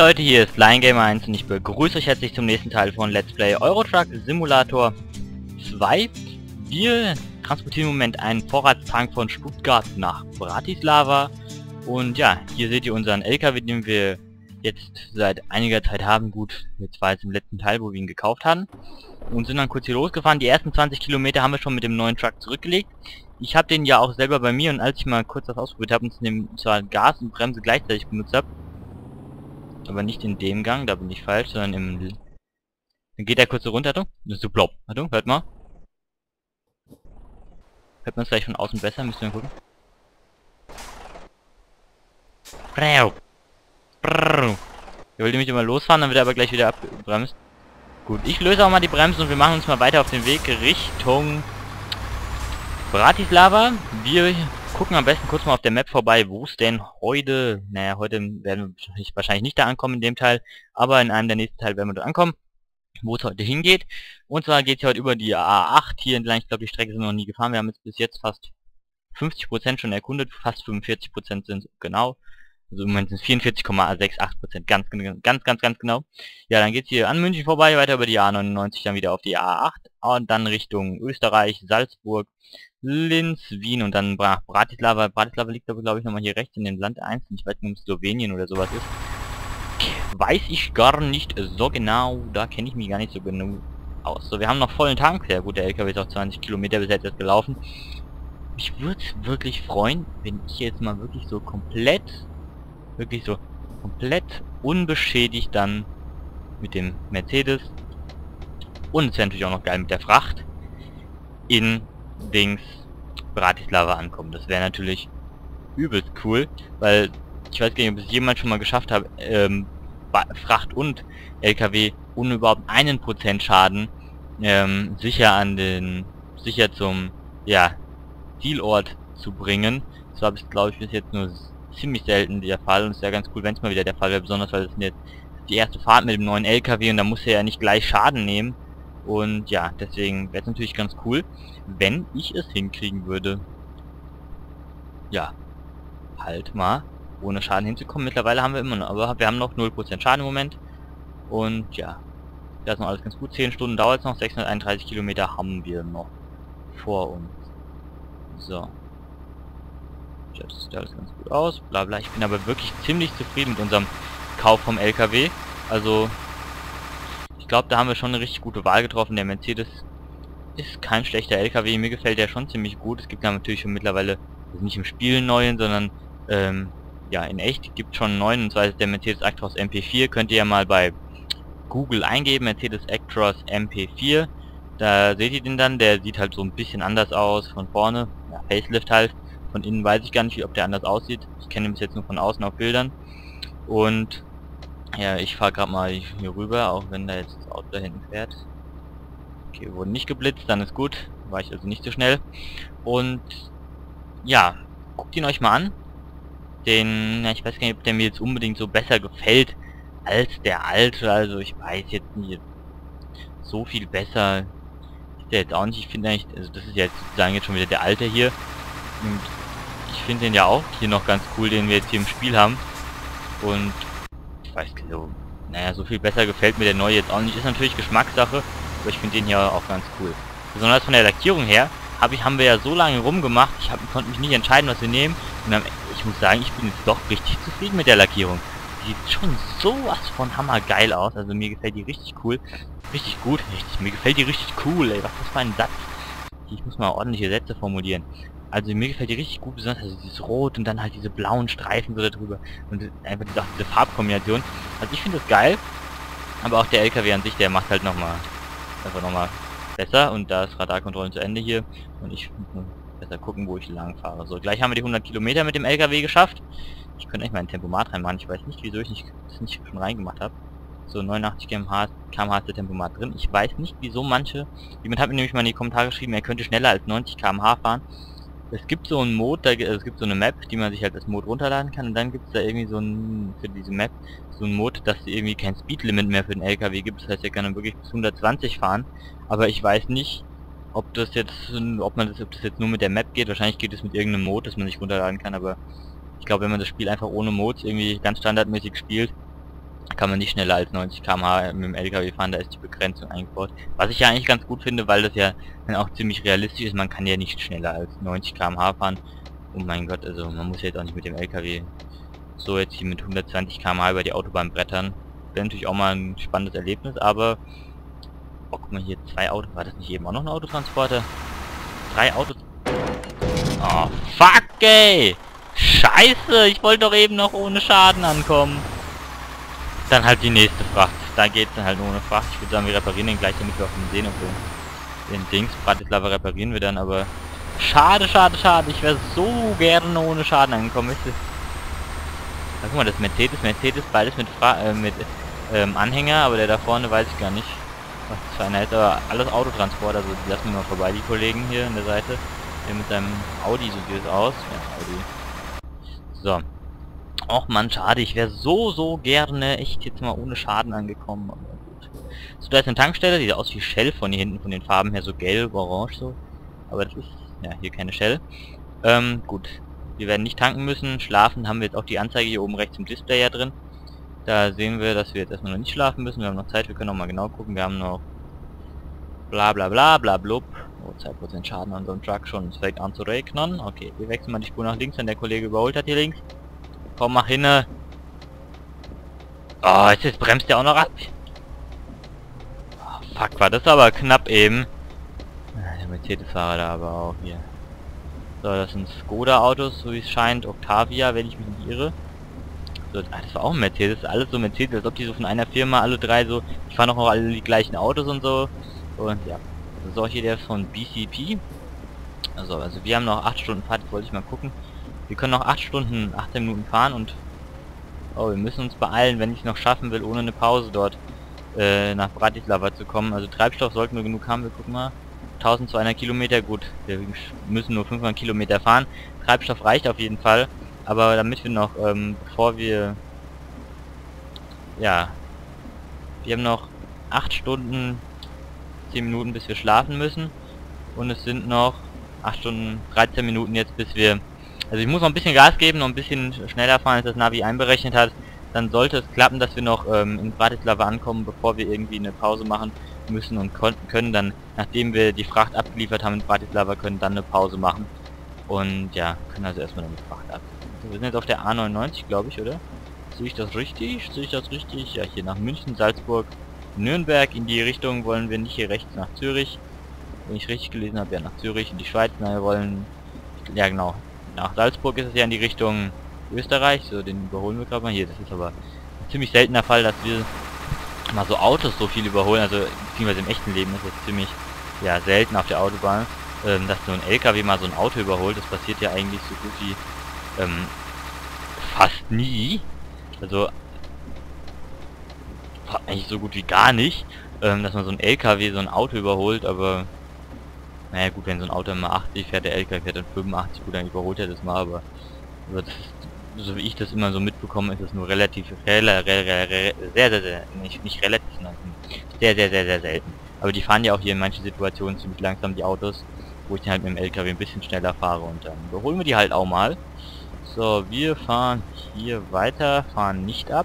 Leute, hier ist LionGamer1 und ich begrüße euch herzlich zum nächsten Teil von Let's Play Euro Truck Simulator 2. Wir transportieren im Moment einen Vorratstank von Stuttgart nach Bratislava. Und ja, hier seht ihr unseren LKW, den wir jetzt seit einiger Zeit haben. Gut, jetzt war jetzt im letzten Teil, wo wir ihn gekauft haben. Und sind dann kurz hier losgefahren. Die ersten 20 Kilometer haben wir schon mit dem neuen Truck zurückgelegt. Ich habe den ja auch selber bei mir, und als ich mal kurz das ausprobiert habe und zwar Gas und Bremse gleichzeitig benutzt habe, aber nicht in dem Gang, da bin ich falsch, sondern im... Dann geht er kurz so runter, Achtung. Das ist so plopp. Achtung, hört mal. Hört man es gleich von außen besser, müsst ihr mal gucken. Er wollte nämlich immer losfahren, dann wird er aber gleich wieder abgebremst. Gut, ich löse auch mal die Bremsen und wir machen uns mal weiter auf den Weg Richtung Bratislava. Wir gucken am besten kurz mal auf der Map vorbei, wo es denn heute... Naja, heute werden wir wahrscheinlich nicht da ankommen in dem Teil, aber in einem der nächsten Teile werden wir da ankommen, wo es heute hingeht. Und zwar geht es heute über die A8 hier entlang. Ich glaube, die Strecke sind wir noch nie gefahren. Wir haben jetzt bis jetzt fast 50% schon erkundet, fast 45% sind genau. Also im Moment sind es 44,68%, ganz genau. Ja, dann geht's hier an München vorbei, weiter über die A99, dann wieder auf die A8 und dann Richtung Österreich, Salzburg, Linz, Wien und dann Bratislava. Bratislava liegt aber, glaube ich, nochmal hier rechts in dem Land 1. Ich weiß nicht, ob es Slowenien oder sowas ist. Weiß ich gar nicht so genau, da kenne ich mich gar nicht so genau aus. So, wir haben noch vollen Tank. Sehr gut, der LKW ist auch 20 Kilometer bis jetzt gelaufen. Mich würde es wirklich freuen, wenn ich jetzt mal wirklich so komplett unbeschädigt dann mit dem Mercedes und es wäre natürlich auch noch geil mit der Fracht in Bratislava ankommen. Das wäre natürlich übelst cool, weil ich weiß gar nicht, ob ich es jemand schon mal geschafft habe, Fracht und LKW ohne überhaupt 1% Schaden sicher zum Zielort zu bringen. Das war, glaube ich, bis jetzt nur ziemlich selten der Fall und es wäre ganz cool, wenn es mal wieder der Fall wäre, besonders weil es jetzt die erste Fahrt mit dem neuen LKW und da muss er ja nicht gleich Schaden nehmen. Und ja, deswegen wäre es natürlich ganz cool, wenn ich es hinkriegen würde, ja, halt mal ohne Schaden hinzukommen. Mittlerweile haben wir immer noch, aber wir haben noch 0% Schaden im Moment. Und ja, das ist noch alles ganz gut. 10 Stunden dauert es noch, 631 Kilometer haben wir noch vor uns. So. Das sieht alles ganz gut aus, bla bla. Ich bin aber wirklich ziemlich zufrieden mit unserem Kauf vom LKW. Also, ich glaube, da haben wir schon eine richtig gute Wahl getroffen. Der Mercedes ist kein schlechter LKW. Mir gefällt der schon ziemlich gut. Es gibt da natürlich schon mittlerweile, also nicht im Spiel einen neuen, sondern ja, in echt gibt es schon einen neuen. Und zwar ist der Mercedes Actros MP4. Könnt ihr ja mal bei Google eingeben, Mercedes Actros MP4. Da seht ihr den dann. Der sieht halt so ein bisschen anders aus von vorne. Ja, Facelift halt. Von innen weiß ich gar nicht, ob der anders aussieht. Ich kenne ihn bis jetzt nur von außen auf Bildern. Und ja, ich fahre gerade mal hier rüber, auch wenn da jetzt das Auto da hinten fährt. Okay, wir wurden nicht geblitzt, dann ist gut. War ich also nicht so schnell. Und ja, guckt ihn euch mal an. Den, ja, ich weiß gar nicht, ob der mir jetzt unbedingt so besser gefällt als der alte. Also ich weiß jetzt nicht, so viel besser ist der jetzt auch nicht. Ich finde eigentlich, also das ist ja jetzt sozusagen jetzt schon wieder der alte hier. Und ich finde den ja auch hier noch ganz cool, den wir jetzt hier im Spiel haben. Und ich weiß nicht, so, naja, so viel besser gefällt mir der neue jetzt auch nicht. Ist natürlich Geschmackssache, aber ich finde den hier auch ganz cool. Besonders von der Lackierung her haben wir ja so lange rumgemacht, konnte mich nicht entscheiden, was wir nehmen. Und dann, ich muss sagen, ich bin jetzt doch richtig zufrieden mit der Lackierung. Die sieht schon sowas von hammergeil aus. Also mir gefällt die richtig cool. Richtig gut, mir gefällt die richtig cool, ey. Was ist das für ein Satz? Ich muss mal ordentliche Sätze formulieren. Also mir gefällt die richtig gut, besonders also dieses Rot und dann halt diese blauen Streifen so darüber und einfach diese Farbkombination. Also ich finde das geil, aber auch der LKW an sich, der macht halt nochmal besser und da ist Radarkontrollen zu Ende hier und ich muss besser gucken, wo ich lang fahre. So, gleich haben wir die 100 Kilometer mit dem LKW geschafft. Ich könnte eigentlich mal ein Tempomat reinmachen, ich weiß nicht, wieso ich das nicht schon reingemacht habe. So, 89 km/h ist der Tempomat drin. Ich weiß nicht, wieso jemand hat mir nämlich mal in die Kommentare geschrieben, er könnte schneller als 90 km/h fahren. Es gibt so einen Mode, es gibt so eine Map, die man sich halt als Mode runterladen kann und dann gibt es da irgendwie für diese Map, so einen Mode, dass es irgendwie kein Speedlimit mehr für den LKW gibt. Das heißt, er kann dann wirklich bis 120 fahren. Aber ich weiß nicht, ob das jetzt nur mit der Map geht. Wahrscheinlich geht es mit irgendeinem Mode, dass man sich runterladen kann, aber ich glaube, wenn man das Spiel einfach ohne Modes irgendwie ganz standardmäßig spielt, kann man nicht schneller als 90 km/h mit dem LKW fahren, da ist die Begrenzung eingebaut. Was ich ja eigentlich ganz gut finde, weil das ja dann auch ziemlich realistisch ist, man kann ja nicht schneller als 90 km/h fahren. Oh mein Gott, also man muss ja jetzt auch nicht mit dem LKW so jetzt hier mit 120 km/h über die Autobahn brettern. Wäre natürlich auch mal ein spannendes Erlebnis, aber... Oh, guck mal hier, 2 Autos. War das nicht eben auch noch ein Autotransporter? 3 Autos... Oh, fuck, ey! Scheiße, ich wollte doch eben noch ohne Schaden ankommen. Dann halt die nächste Fracht. Da geht's dann halt nur ohne Fracht. Ich würde sagen, wir reparieren den gleich, damit wir auch den sehen, ob wir den Dings, Bratislava reparieren wir dann, aber... Schade, schade, schade. Ich wäre so gerne ohne Schaden angekommen. Ist das... Na, guck mal, das Mercedes, beides mit Anhänger, aber der da vorne weiß ich gar nicht. Was das für einer ist, aber alles Autotransport, also die lassen wir mal vorbei, die Kollegen hier an der Seite. Der mit seinem Audi, so sieht es aus. Ja, Audi. So. Och man, schade, ich wäre so gerne echt jetzt mal ohne Schaden angekommen, aber gut. So, da ist eine Tankstelle, die sieht aus wie Shell von hier hinten, von den Farben her, so gelb, orange so. Aber das ist, ja, hier keine Shell. Gut. Wir werden nicht tanken müssen. Schlafen haben wir jetzt auch die Anzeige hier oben rechts im Display ja drin. Da sehen wir, dass wir jetzt erstmal noch nicht schlafen müssen. Wir haben noch Zeit, wir können auch mal genau gucken. Wir haben noch bla bla bla bla blub. Oh, 2% Schaden an so einem Truck schon. Es fängt an zu regnen. Okay, wir wechseln mal die Spur nach links, wenn der Kollege überholt hat hier links. Komm, mach hinne. Oh, jetzt bremst der auch noch ab. Oh, fuck, war das aber knapp eben. Der Mercedes-Fahrer da aber auch hier. So, das sind Skoda-Autos, so wie es scheint. Octavia, wenn ich mich nicht irre. So, das war auch ein Mercedes. Alles so Mercedes, als ob die so von einer Firma, alle drei so... Die fahren auch alle die gleichen Autos und so. Und ja. Das ist auch hier der von BCP. Also wir haben noch 8 Stunden Fahrt, jetzt wollte ich mal gucken. Wir können noch 8 Stunden, 18 Minuten fahren und... Oh, wir müssen uns beeilen, wenn ich noch schaffen will, ohne eine Pause dort nach Bratislava zu kommen. Also Treibstoff sollten wir genug haben, wir gucken mal. 1200 Kilometer, gut, wir müssen nur 500 Kilometer fahren. Treibstoff reicht auf jeden Fall, aber damit wir noch, bevor wir... Ja, wir haben noch 8 Stunden, 10 Minuten, bis wir schlafen müssen. Und es sind noch 8 Stunden, 13 Minuten jetzt, bis wir... Also ich muss noch ein bisschen Gas geben, noch ein bisschen schneller fahren, als das Navi einberechnet hat. Dann sollte es klappen, dass wir noch in Bratislava ankommen, bevor wir irgendwie eine Pause machen müssen und können dann, nachdem wir die Fracht abgeliefert haben in Bratislava, können dann eine Pause machen. Und ja, können also erstmal dann die Fracht ab. Wir sind jetzt auf der A99, glaube ich, oder? Sehe ich das richtig? Sehe ich das richtig? Ja, hier nach München, Salzburg, Nürnberg. In die Richtung wollen wir nicht, hier rechts nach Zürich. Wenn ich richtig gelesen habe, ja nach Zürich, in die Schweiz. Nein, wir wollen... Ja genau, nach Salzburg ist es ja in die Richtung Österreich. So, den überholen wir gerade mal hier. Das ist aber ein ziemlich seltener Fall, dass wir mal so Autos so viel überholen. Also beziehungsweise im echten Leben ist es ziemlich ja selten auf der Autobahn, dass so ein LKW mal so ein Auto überholt. Das passiert ja eigentlich so gut wie fast nie. Also eigentlich so gut wie gar nicht, dass man so ein LKW so ein Auto überholt, aber naja gut, wenn so ein Auto immer 80 fährt, der LKW fährt dann 85, gut, dann überholt er das mal, aber das ist, so wie ich das immer so mitbekomme, ist es nur relativ, sehr, nicht relativ, nein, sehr selten. Aber die fahren ja auch hier in manchen Situationen ziemlich langsam, die Autos, wo ich dann halt mit dem LKW ein bisschen schneller fahre und dann überholen wir die halt auch mal. So, wir fahren hier weiter, fahren nicht ab.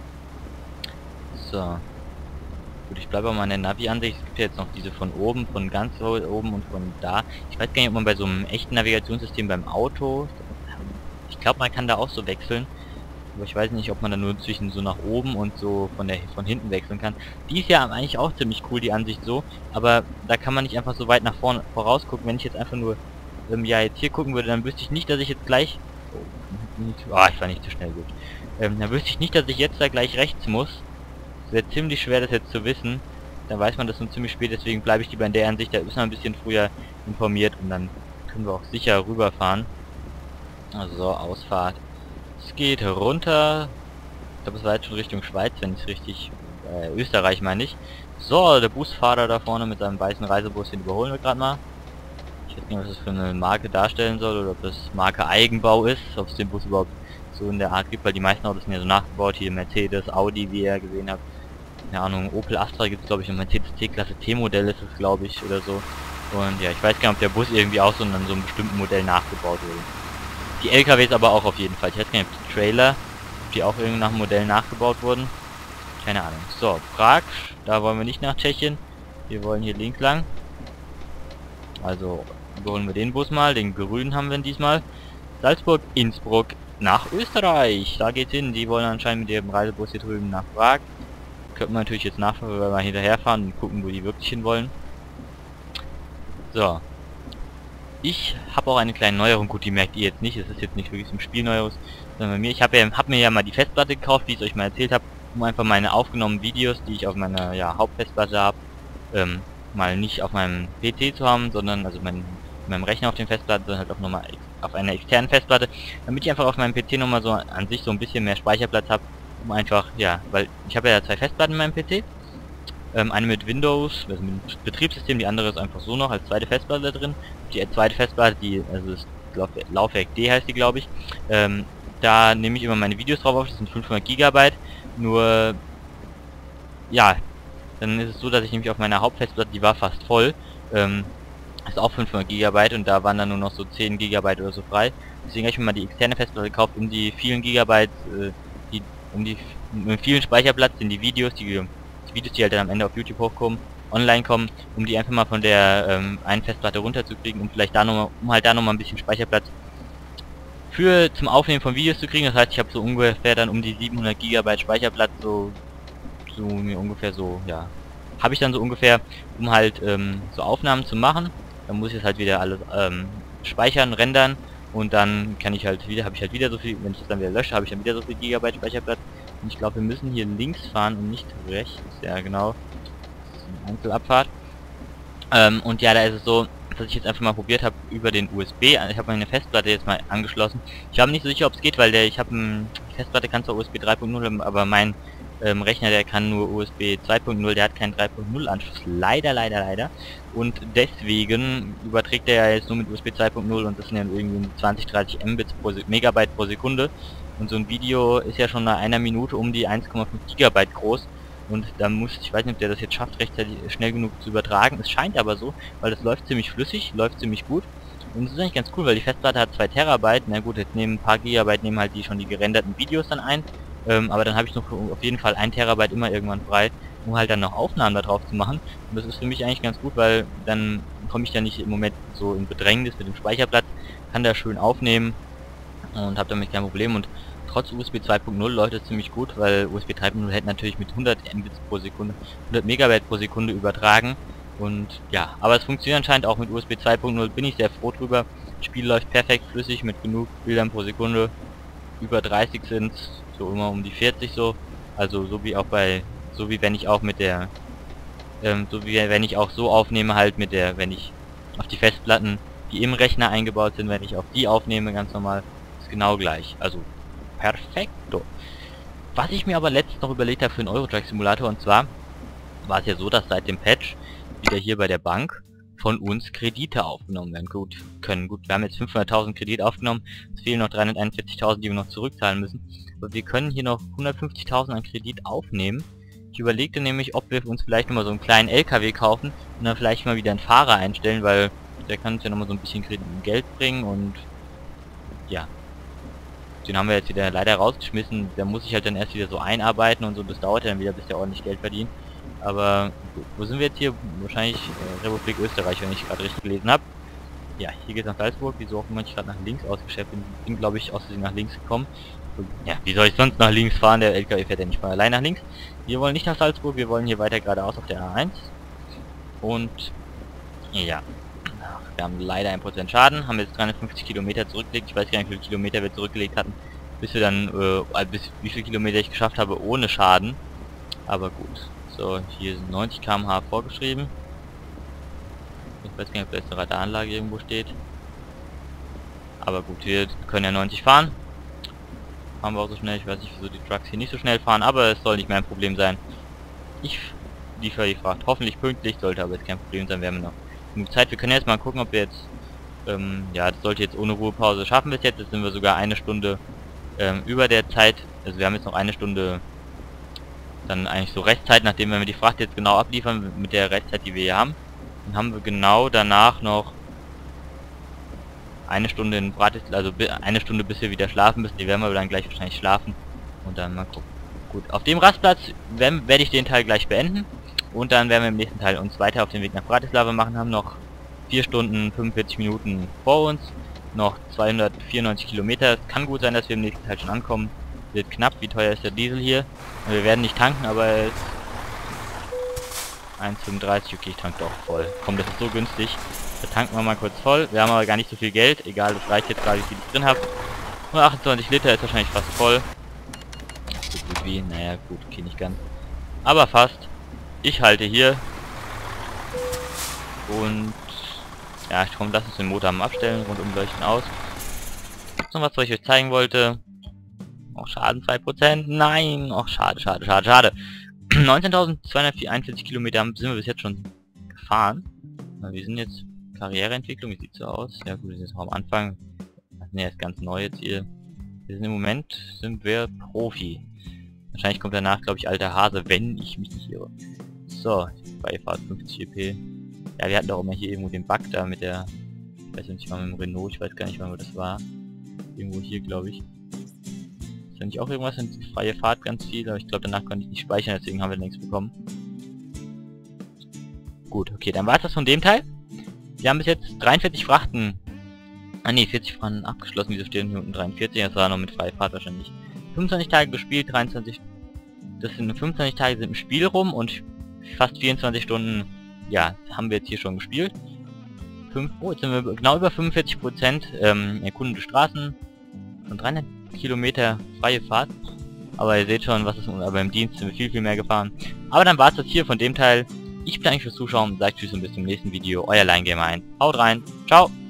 So. Gut, ich bleibe mal in der Navi-Ansicht. Es gibt ja jetzt noch diese von oben, von ganz oben und von da. Ich weiß gar nicht, ob man bei so einem echten Navigationssystem beim Auto... Ich glaube, man kann da auch so wechseln. Aber ich weiß nicht, ob man da nur zwischen so nach oben und so von hinten wechseln kann. Die ist ja eigentlich auch ziemlich cool, die Ansicht so. Aber da kann man nicht einfach so weit nach vorne voraus gucken. Wenn ich jetzt einfach nur ja jetzt hier gucken würde, dann wüsste ich nicht, dass ich jetzt gleich... Oh, ich war nicht zu schnell, gut. Dann wüsste ich nicht, dass ich jetzt da gleich rechts muss. Es wäre ziemlich schwer, das jetzt zu wissen. Dann weiß man das schon ziemlich spät, deswegen bleibe ich lieber in der Ansicht. Da ist man ein bisschen früher informiert und dann können wir auch sicher rüberfahren. Also Ausfahrt. Es geht runter. Ich glaube, es war jetzt schon Richtung Schweiz, wenn ich es richtig... Österreich meine ich. So, der Busfahrer da vorne mit seinem weißen Reisebus, den überholen wir gerade mal. Ich weiß nicht, was das für eine Marke darstellen soll oder ob das Marke Eigenbau ist, ob es den Bus überhaupt so in der Art gibt, weil die meisten Autos sind ja so nachgebaut, hier Mercedes, Audi, wie ihr gesehen habt. Keine Ahnung, Opel Astra gibt es glaube ich, und Mercedes C-Klasse T-Modell ist es glaube ich oder so. Und ja, ich weiß gar nicht, ob der Bus irgendwie auch so in so einem bestimmten Modell nachgebaut wurde. Die LKWs aber auch auf jeden Fall. Ich weiß gar nicht, ob die Trailer, ob die auch irgendwie nach einem Modell nachgebaut wurden. Keine Ahnung. So, Prag, da wollen wir nicht nach Tschechien. Wir wollen hier links lang. Also überholen wir den Bus mal, den grünen haben wir diesmal. Salzburg, Innsbruck nach Österreich. Da geht's hin. Die wollen anscheinend mit ihrem Reisebus hier drüben nach Prag. Könnten wir natürlich jetzt nachfahren, wenn wir hinterherfahren und gucken, wo die wirklich hin wollen. So. Ich habe auch eine kleine Neuerung. Gut, die merkt ihr jetzt nicht. Es ist jetzt nicht wirklich im Spiel Neueres, sondern bei mir. Ich hab mir ja mal die Festplatte gekauft, wie ich es euch mal erzählt habe, um einfach meine aufgenommenen Videos, die ich auf meiner Hauptfestplatte habe, mal nicht auf meinem PC zu haben, sondern also meinem Rechner auf den Festplatten, sondern halt auch nochmal auf einer externen Festplatte, damit ich einfach auf meinem PC nochmal so an sich so ein bisschen mehr Speicherplatz habe, um einfach, ja, weil ich habe ja 2 Festplatten in meinem PC, eine mit Windows, also mit Betriebssystem, die andere ist einfach so noch als zweite Festplatte da drin. Die zweite Festplatte, die, also das Laufwerk D heißt die, glaube ich, da nehme ich immer meine Videos drauf auf, das sind 500 GB, nur, ja, dann ist es so, dass ich nämlich auf meiner Hauptfestplatte, die war fast voll, ist auch 500 GB und da waren dann nur noch so 10 GB oder so frei. Deswegen habe ich mir mal die externe Festplatte gekauft, um die vielen Gigabyte, mit vielen Speicherplatz in die Videos, die halt dann am Ende auf YouTube hochkommen, online kommen, um die einfach mal von der einen Festplatte runterzukriegen und vielleicht da nochmal, um halt da nochmal ein bisschen Speicherplatz zum Aufnehmen von Videos zu kriegen. Das heißt, ich habe so ungefähr dann um die 700 GB Speicherplatz, so ungefähr so, ja, habe ich dann so ungefähr, um halt so Aufnahmen zu machen. Dann muss ich es halt wieder alles speichern, rendern und dann kann ich halt wieder, habe ich halt wieder so viel, wenn ich das dann wieder lösche, habe ich dann wieder so viel Gigabyte Speicherplatz. Und ich glaube, wir müssen hier links fahren und nicht rechts. Ja, genau. Das ist eine Einzelabfahrt. Und ja, da ist es so, dass ich jetzt einfach mal probiert habe über den USB. Ich habe meine Festplatte jetzt mal angeschlossen. Ich war mir nicht so sicher, ob es geht, weil die Festplatte kann zwar USB 3.0, aber mein Rechner, der kann nur USB 2.0, der hat keinen 3.0 Anschluss. Leider. Und deswegen überträgt er ja jetzt nur mit USB 2.0 und das sind ja irgendwie 20, 30 Megabyte pro Sekunde. Und so ein Video ist ja schon nach einer Minute um die 1,5 Gigabyte groß. Und da ich weiß nicht, ob der das jetzt schafft, rechtzeitig schnell genug zu übertragen. Es scheint aber so, weil das läuft ziemlich flüssig, läuft ziemlich gut. Und das ist eigentlich ganz cool, weil die Festplatte hat 2 Terabyte. Na gut, jetzt nehmen ein paar Gigabyte, nehmen halt die gerenderten Videos dann ein. Aber dann habe ich noch auf jeden Fall 1 Terabyte immer irgendwann frei, um halt dann noch Aufnahmen da drauf zu machen. Und das ist für mich eigentlich ganz gut, weil dann komme ich ja nicht im Moment so in Bedrängnis mit dem Speicherplatz, kann da schön aufnehmen und habe damit kein Problem. Und trotz USB 2.0 läuft es ziemlich gut, weil USB 3.0 hätte natürlich mit 100 Mbits pro Sekunde, 100 Megabyte pro Sekunde übertragen. Und ja, aber es funktioniert anscheinend auch mit USB 2.0, bin ich sehr froh drüber. Das Spiel läuft perfekt flüssig mit genug Bildern pro Sekunde. Über 30 sind so immer um die 40 so. Also so wie wenn ich auch mit der, wenn ich auch so aufnehme halt mit der, wenn ich auf die Festplatten, die im Rechner eingebaut sind, wenn ich auf die aufnehme, ganz normal, ist genau gleich. Also perfekto. Was ich mir aber letztens noch überlegt habe für einen Euro-Truck Simulator, und zwar war es ja so, dass seit dem Patch wieder hier bei der Bank von uns Kredite aufgenommen werden können. Gut, wir haben jetzt 500.000 Kredit aufgenommen, es fehlen noch 341.000, die wir noch zurückzahlen müssen. Aber wir können hier noch 150.000 an Kredit aufnehmen. Ich überlegte nämlich, ob wir uns vielleicht nochmal so einen kleinen LKW kaufen und dann vielleicht mal wieder einen Fahrer einstellen, weil der kann uns ja nochmal so ein bisschen Geld bringen und ja. Den haben wir jetzt wieder leider rausgeschmissen, da muss ich halt dann erst wieder so einarbeiten und so, das dauert ja dann wieder, bis der ordentlich Geld verdient. Aber gut, wo sind wir jetzt hier? Wahrscheinlich Republik Österreich, wenn ich gerade richtig gelesen habe. Ja, hier geht's nach Salzburg, wieso auch immer ich gerade nach links ausgeschäft bin, glaube ich, aus Versehen nach links gekommen. Und, ja, wie soll ich sonst nach links fahren? Der LKW fährt ja nicht von allein nach links. Wir wollen nicht nach Salzburg, wir wollen hier weiter geradeaus auf der A1. Und ja, wir haben leider 1% Schaden, haben jetzt 350 Kilometer zurückgelegt. Ich weiß gar nicht, wie viele Kilometer wir zurückgelegt hatten, bis wir dann, wie viele Kilometer ich geschafft habe ohne Schaden. Aber gut. So, hier sind 90 km/h vorgeschrieben. Ich weiß gar nicht, ob da jetzt eine Radaranlage irgendwo steht. Aber gut, wir können ja 90 fahren. Fahren wir auch so schnell. Ich weiß nicht, wieso die Trucks hier nicht so schnell fahren, aber es soll nicht mein Problem sein. Ich liefere die Fracht hoffentlich pünktlich, sollte aber jetzt kein Problem sein. Wir haben noch genug Zeit. Wir können jetzt mal gucken, ob wir jetzt, ja, das sollte jetzt ohne Ruhepause schaffen bis jetzt. Jetzt sind wir sogar eine Stunde über der Zeit. Also wir haben jetzt noch eine Stunde dann eigentlich so Restzeit, nachdem wir die Fracht jetzt genau abliefern mit der Restzeit, die wir hier haben. Dann haben wir genau danach noch eine Stunde in Bratislava, also eine Stunde bis wir wieder schlafen müssen. Die werden wir dann gleich wahrscheinlich schlafen und dann mal gucken. Gut, auf dem Rastplatz werde ich den Teil gleich beenden. Und dann werden wir im nächsten Teil uns weiter auf den Weg nach Bratislava machen. Haben noch 4 Stunden 45 Minuten vor uns. Noch 294 Kilometer. Es kann gut sein, dass wir im nächsten Teil schon ankommen. Wird knapp. Wie teuer ist der Diesel hier? Wir werden nicht tanken, aber 1,35. Okay, ich tanke doch voll. Komm, das ist so günstig. Da tanken wir mal kurz voll. Wir haben aber gar nicht so viel Geld. Egal, das reicht jetzt gerade, wie viel ich drin habe. Nur 28 Liter ist wahrscheinlich fast voll. So gut wie, naja gut, okay, nicht ganz. Aber fast. Ich halte hier. Und ja, komm, lass uns den Motor am Abstellen, rundum leuchten aus. Noch was ich euch zeigen wollte. Auch Schaden 2%. Nein! Och, schade, schade, schade, schade. 19.241 Kilometer sind wir bis jetzt schon gefahren. Wir sind jetzt Karriereentwicklung, wie sieht so aus? Ja gut, wir sind jetzt auch am Anfang. Ne, ist ganz neu jetzt hier. Wir sind im Moment, sind wir Profi. Wahrscheinlich kommt danach, glaube ich, alter Hase, wenn ich mich nicht irre. So, Beifahrt 50 EP. Ja, wir hatten doch immer hier irgendwo den Bug da mit der... Ich weiß nicht, mal mit dem Renault, ich weiß gar nicht, wann das war. Irgendwo hier, glaube ich. Ist ja nicht auch irgendwas in freie Fahrt ganz viel, aber ich glaube, danach konnte ich nicht speichern, deswegen haben wir nichts bekommen. Gut, okay, dann war es das von dem Teil. Wir haben bis jetzt 43 Frachten... Ah ne, 40 Frachten abgeschlossen, wieso stehen hier unten 43? Das war noch mit freie Fahrt wahrscheinlich. 25 Tage gespielt, 23... Das sind 25 Tage sind im Spiel rum und fast 24 Stunden, ja, haben wir jetzt hier schon gespielt. Jetzt sind wir genau über 45%, erkundete Straßen und 300 Kilometer freie Fahrt. Aber ihr seht schon, was ist, aber im Dienst sind wir viel, viel mehr gefahren. Aber dann war es das hier von dem Teil. Ich bedanke mich fürs Zuschauen, sagt tschüss und bis zum nächsten Video. Euer LionGamer 1. Haut rein, ciao!